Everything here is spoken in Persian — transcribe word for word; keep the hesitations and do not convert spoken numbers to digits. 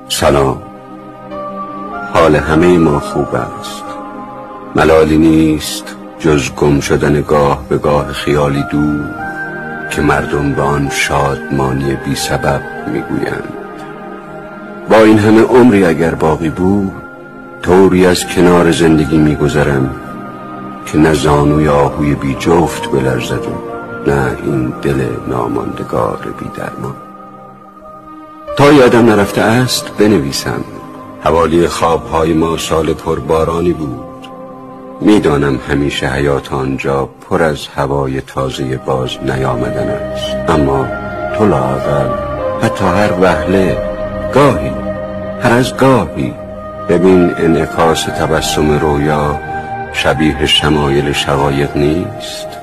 سلام. حال همه ما خوب است. ملالی نیست جز گم شدن گاه به گاه خیالی دور که مردم به آن شادمانی بی سبب میگویند. با این همه عمری اگر باقی بود، طوری از کنار زندگی میگذرم که نه زانوی آهوی بی جفت بلرزد و نه این دل ناماندگار بی درمان. تا یادم نرفته است بنویسم. حوالی خوابهای ما سال پربارانی بود. میدانم همیشه حیات آنجا پر از هوای تازه باز نیامدن است، اما تو لااقل حتی هر وهله، گاهی، هر از گاهی ببین انعکاس تبسم رویا شبیه شمایل شقایق نیست.